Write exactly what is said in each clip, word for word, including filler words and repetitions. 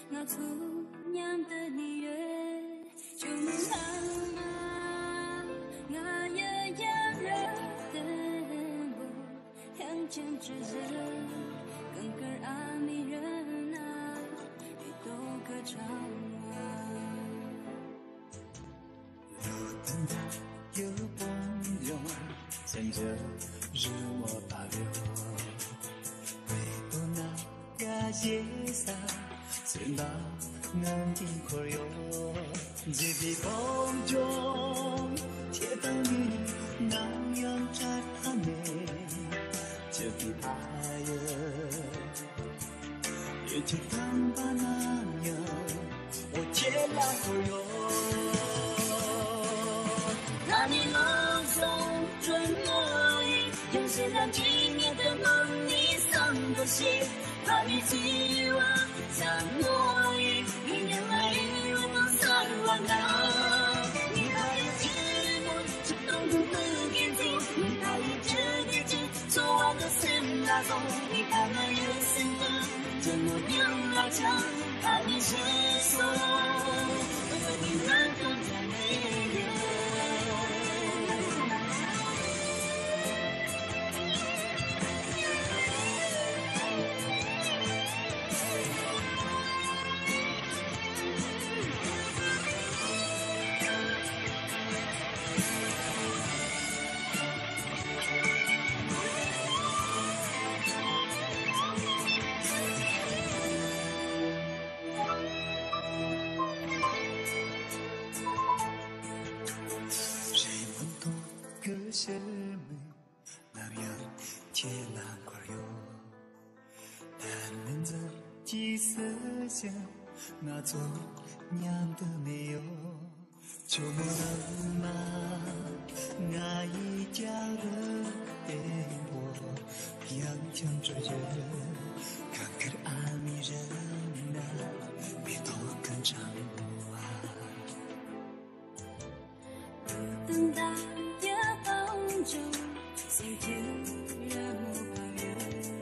ngao thu nham tơ ni yue chung na ngao ye ya re te bo yang chen zhe zhe更更阿弥人啊一都歌唱啊路灯的有朋友牵着日我保留唯独那个夜色虽然能听可有这地风中铁灯里那样在他们这地爱人也就当把那样我铁了可有那你梦中准我意用心让纪念的梦你送过去把你希望像我意一年来一路都散完了你还有节目就动动的眼睛你还有这年纪做完的生那种你看那有心的这么样老强把你接受为了你难更加美丽 삶을 나면 길랑거려 나는 저기 서서 나도 냥드네요 조물엄마 나이 자르 때워 양천조절 강글 아미르나 미도 근창무아 等待也放纵随天热木旁人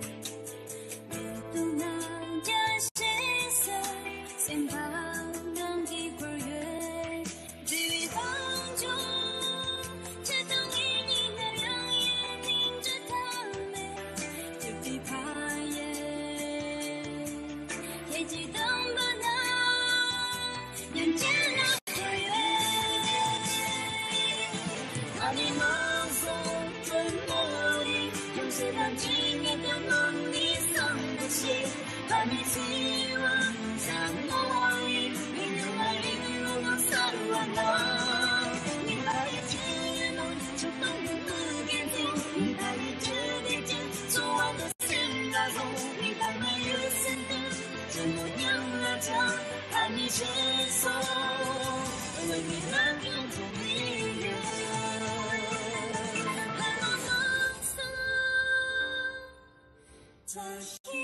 每度那件细色先把能一会儿月距离放纵只等一你的两眼凝着他们就比怕也也记得吧那眼睛那你梦中准我意用谁让纪念的梦你送不起把你希望像我意你留来一路都散完了你还有节目就动不眼睛你还有这年纪做完的现大众你还没有心的这么样了讲把你接受为你难更加迷人在心。